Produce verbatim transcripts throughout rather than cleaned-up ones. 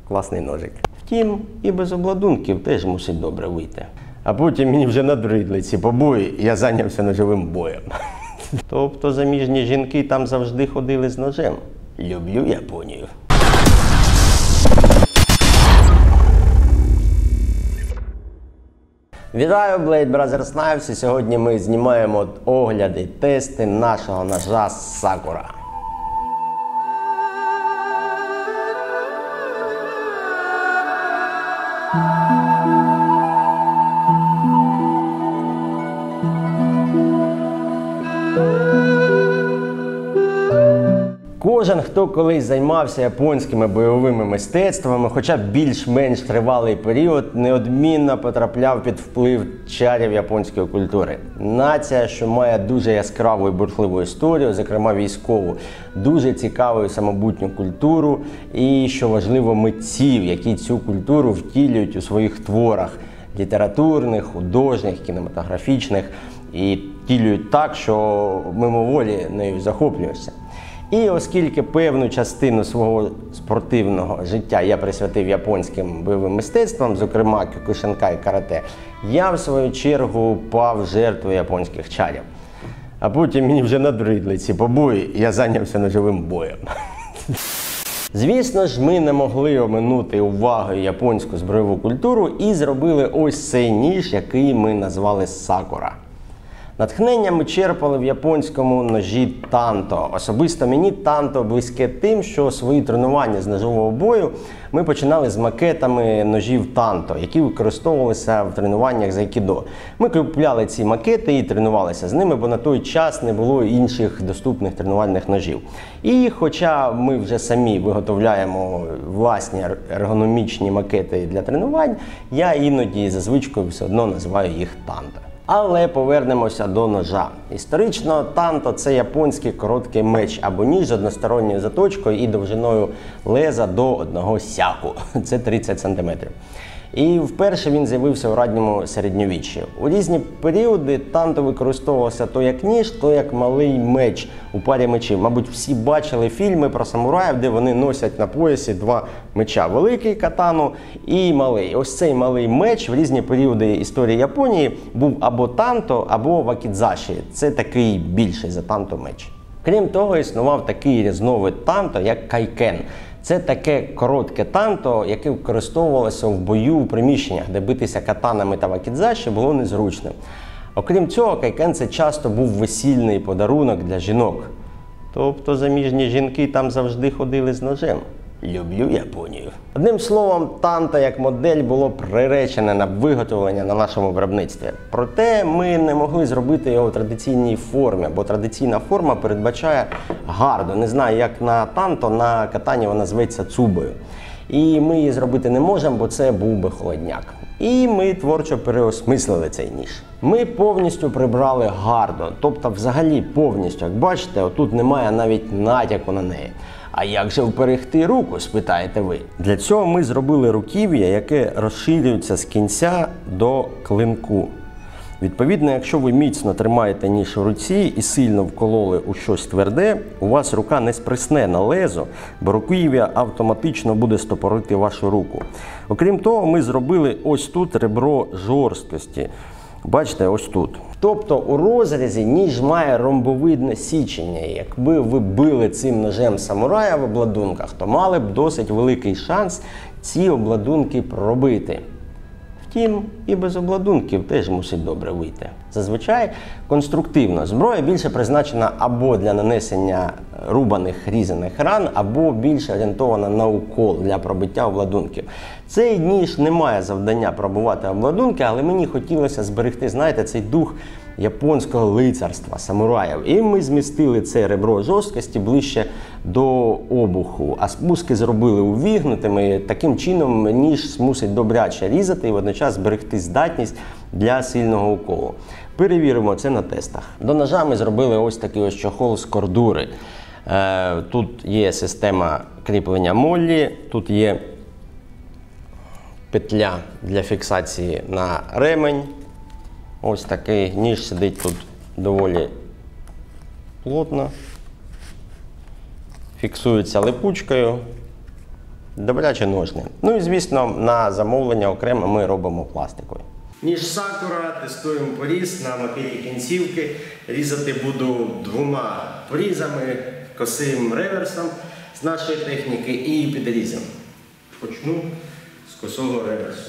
класний ножик. Втім, і без обладунків теж мусить добре вийти. А потім мені вже набридли ці побої, і я зайнявся ножовим боєм. Тобто заміжні жінки там завжди ходили з ножем. Люблю Японію. Вітаю, Blade Brothers Knives, і сьогодні ми знімаємо огляди, тести нашого ножа Sakura. Кожен, хто колись займався японськими бойовими мистецтвами, хоча б більш-менш тривалий період, неодмінно потрапляв під вплив чарів японської культури. Нація, що має дуже яскраву і бурхливу історію, зокрема військову, дуже цікаву і самобутню культуру і, що важливо, митців, які цю культуру втілюють у своїх творах – літературних, художніх, кінематографічних, і втілюють так, що мимоволі нею захоплюєшся. І оскільки певну частину свого спортивного життя я присвятив японським бойовим мистецтвам, зокрема кюкушинкай і карате, я в свою чергу пав жертвою японських чарів. А потім мені вже набридли ці побої, і я зайнявся ножовим боєм. Звісно ж, ми не могли оминути увагою японську збройову культуру і зробили ось цей ніж, який ми назвали Sakura. Натхнення ми черпали в японському ножі танто. Особисто мені танто близьке тим, що свої тренування з ножового бою ми починали з макетами ножів танто, які використовувалися в тренуваннях з айкідо. Ми купляли ці макети і тренувалися з ними, бо на той час не було інших доступних тренувальних ножів. І хоча ми вже самі виготовляємо власні ергономічні макети для тренувань, я іноді за звичкою все одно називаю їх танто. Але повернемося до ножа. Історично танто – це японський короткий меч або ніж з односторонньою заточкою і довжиною леза до одного сяку. Це тридцять сантиметрів. І вперше він з'явився у ранньому середньовіччі. У різні періоди танто використовувався то як ніж, то як малий меч у парі мечів. Мабуть, всі бачили фільми про самураїв, де вони носять на поясі два меча. Великий катану і малий. Ось цей малий меч в різні періоди історії Японії був або танто, або вакідзаші. Це такий більший за танто меч. Крім того, існував такий різновид танто, як кайкен. Це таке коротке танто, яке використовувалося в бою у приміщеннях, де битися катанами та вакідзаші було незручним. Окрім цього, кайкен – це часто був весільний подарунок для жінок. Тобто заміжні жінки там завжди ходили з ножем. Люблю Японію. Одним словом, танто як модель було приречене на виготовлення на нашому виробництві. Проте ми не могли зробити його в традиційній формі, бо традиційна форма передбачає гарду. Не знаю, як на танто, на катані вона зветься цубою. І ми її зробити не можемо, бо це був би холодняк. І ми творчо переосмислили цей ніж. Ми повністю прибрали гарду, тобто взагалі повністю. Як бачите, отут немає навіть натяку на неї. А як же вберегти руку, спитаєте ви? Для цього ми зробили руків'я, яке розширюється з кінця до клинку. Відповідно, якщо ви міцно тримаєте ніж у руці і сильно вкололи у щось тверде, у вас рука не сприсне на лезо, бо руків'я автоматично буде стопорити вашу руку. Окрім того, ми зробили ось тут ребро жорсткості. Бачите, ось тут. Тобто у розрізі ніж має ромбовидне січення. Якби ви били цим ножем самурая в обладунках, то мали б досить великий шанс ці обладунки пробити. Втім, і без обладунків теж мусить добре вийти. Зазвичай конструктивно зброя більше призначена або для нанесення рубаних, різаних ран, або більше орієнтована на укол для пробиття обладунків. Цей ніж не має завдання пробувати обладунки, але мені хотілося зберегти, знаєте, цей дух японського лицарства, самураїв. І ми змістили це ребро жорсткості ближче до обуху, а спуски зробили увігнутими. Таким чином ніж змусить добряче різати і водночас зберегти здатність для сильного уколу. Перевіримо це на тестах. До ножа ми зробили ось такий ось чохол з кордури. Тут є система кріплення моллі, тут є петля для фіксації на ремень. Ось такий ніж сидить тут доволі плотно. Фіксується липучкою. добряче ножни. Ну і звісно, на замовлення окремо ми робимо пластикові. Ніж Сакура, тестуємо поріз на макеті кінцівки. Різати буду двома порізами, косим реверсом з нашої техніки і підрізом. Почну з косого реверсу.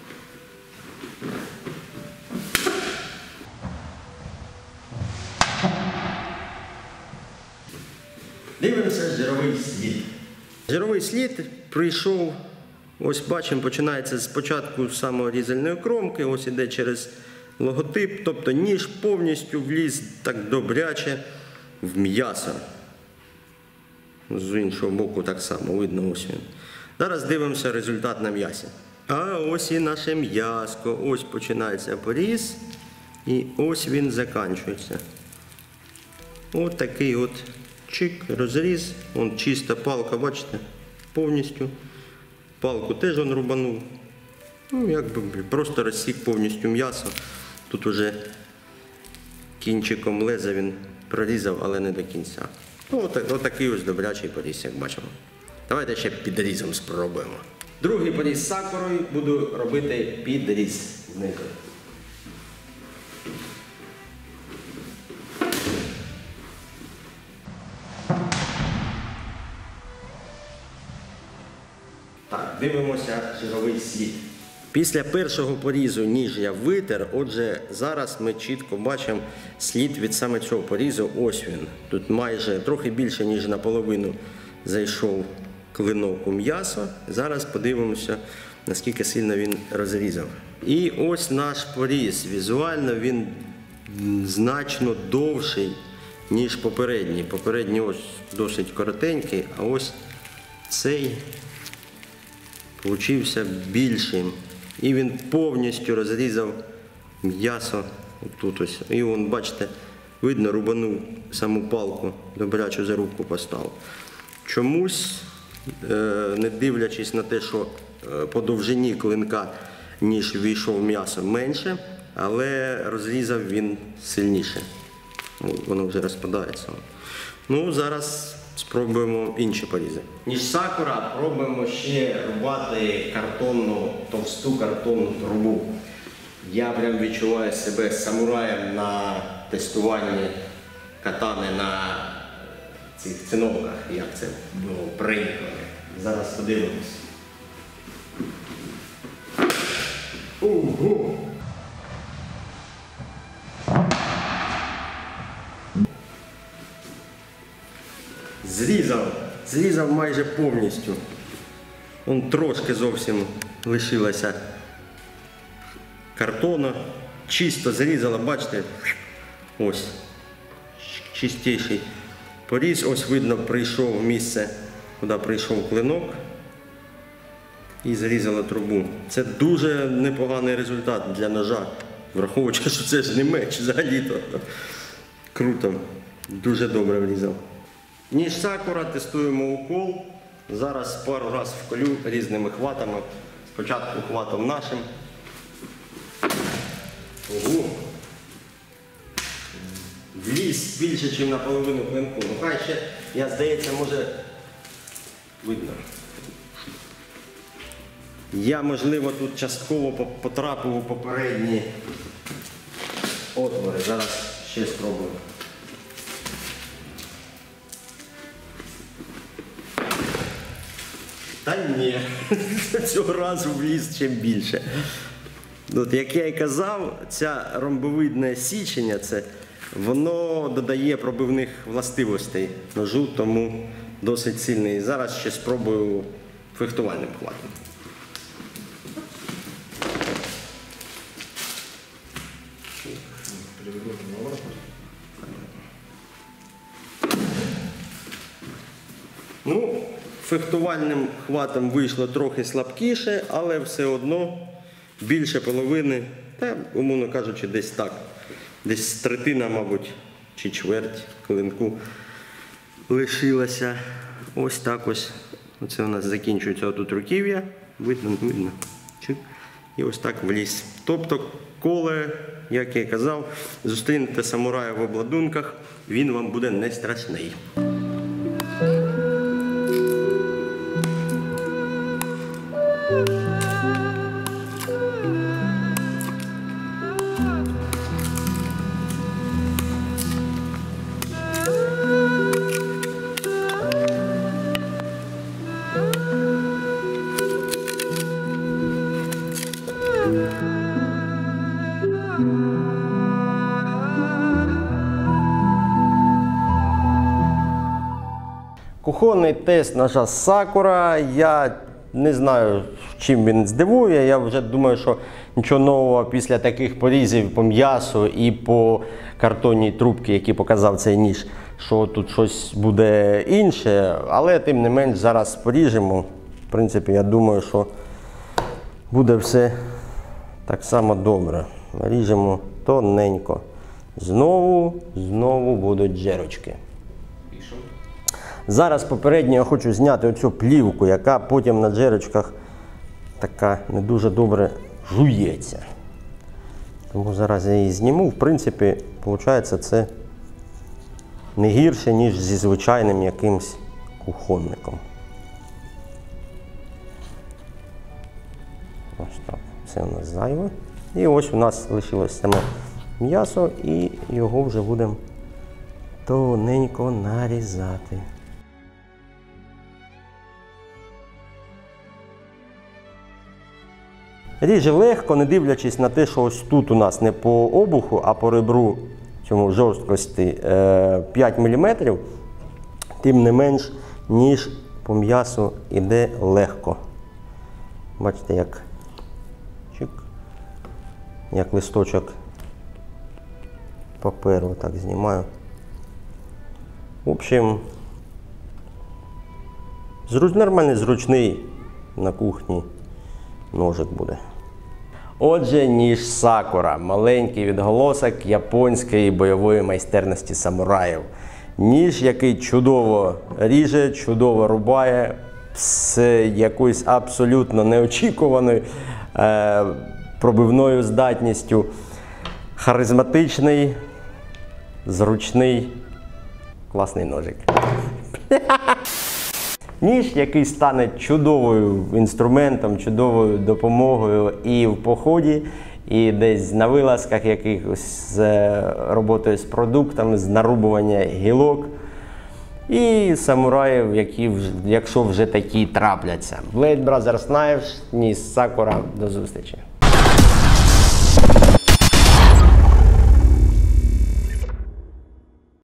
Дивимося жировий слід. Жировий слід прийшов, ось бачимо, починається спочатку з саморізальної кромки, ось іде через логотип, тобто ніж повністю вліз так добряче в м'ясо. З іншого боку так само, видно ось він. Зараз дивимося результат на м'ясі. А ось і наше м'яско, ось починається поріз і ось він закінчується. Ось такий от чик, розріз, вон чиста палка, бачите, повністю. Палку теж он рубанув. Ну, якби просто розсік повністю м'ясо. Тут уже кінчиком леза він прорізав, але не до кінця. Ну, отакий ось добрячий поріз, як бачимо. Давайте ще підрізом спробуємо. Другий поріз з Сакурою буду робити підріз знизу. Так, дивимося жировий слід. Після першого порізу ніж я витер, отже, зараз ми чітко бачимо слід від саме цього порізу. Ось він. Тут майже трохи більше, ніж наполовину зайшов клинок у м'ясо. Зараз подивимося, наскільки сильно він розрізав. І ось наш поріз. Візуально він значно довший, ніж попередній. Попередній ось досить коротенький, а ось цей получився більшим. І він повністю розрізав м'ясо тут ось. І вон, бачите, видно, рубанув саму палку, добрячу зарубку поставив. Чомусь, не дивлячись на те, що по довжині клинка ніж війшов м'ясо менше, але розрізав він сильніше. Воно вже розпадається. Ну, зараз спробуємо інші порізи. Ніж Сакура пробуємо ще рубати картонну, товсту картонну трубу. Я прям відчуваю себе самураєм на тестуванні катани на цих циновках, як це було прийнято. Зараз подивимось. Ого! Зрізав, зрізав майже повністю. Вон трошки зовсім лишилося картона. Чисто зрізала, бачите, ось, чистіший поріз. Ось видно, прийшов місце, куди прийшов клинок і зрізала трубу. Це дуже непоганий результат для ножа, враховуючи, що це ж не меч взагалі-то. Круто, дуже добре врізав. Ніж Сакура, тестуємо укол. Зараз пару разів вколю різними хватами. Спочатку хватом нашим. Ого! Вліз більше, ніж наполовину клинку. Ну хай ще, я здається, може видно. Я, можливо, тут частково потрапив у попередні отвори. Зараз ще спробую. Та ні, цього разу вліз ще більше. От, як я і казав, ця ромбовидне січення, це, воно додає пробивних властивостей ножу, тому досить сильний. Зараз ще спробую фехтувальним хватом. Ну, фехтувальним хватом вийшло трохи слабкіше, але все одно більше половини, та, умовно кажучи, десь так. Десь третина, мабуть, чи чверть клинку лишилася. Ось так ось. Оце у нас закінчується отут руків'я. Видно, видно. Чик. І ось так вліз. Тобто, коли, як я казав, зустрінете самурая в обладунках, він вам буде не страшний. Кухонний тест ножа Sakura. Я не знаю, чим він здивує. Я вже думаю, що нічого нового після таких порізів по м'ясу і по картонній трубці, які показав цей ніж, що тут щось буде інше. Але тим не менш зараз поріжемо. В принципі, я думаю, що буде все так само добре. Ріжемо тоненько. Знову, знову будуть джерочки. Зараз попередньо я хочу зняти оцю плівку, яка потім на джерочках така не дуже добре жується. Тому зараз я її зніму. В принципі, виходить, це не гірше, ніж зі звичайним якимсь кухонником. Ось так. Це у нас зайве. І ось у нас лишилось саме м'ясо, і його вже будемо тоненько нарізати. Ріже легко, не дивлячись на те, що ось тут у нас не по обуху, а по ребру цьому жорсткості п'ять міліметрів, тим не менш, ніж по м'ясу іде легко. Бачите, як, чик, як листочок паперу так знімаю. В общем, зруч, нормальний, зручний на кухні ножик буде. Отже, ніж Sakura. Маленький відголосок японської бойової майстерності самураїв. Ніж, який чудово ріже, чудово рубає, з якоюсь абсолютно неочікуваною е, пробивною здатністю. Харизматичний, зручний, класний ножик. Ніж, який стане чудовою інструментом, чудовою допомогою і в поході, і десь на вилазках якихось з роботою з продуктами, з нарубування гілок. І самураїв, які, якщо вже такі трапляться. Blade Brothers Knives, ніж Sakura. До зустрічі.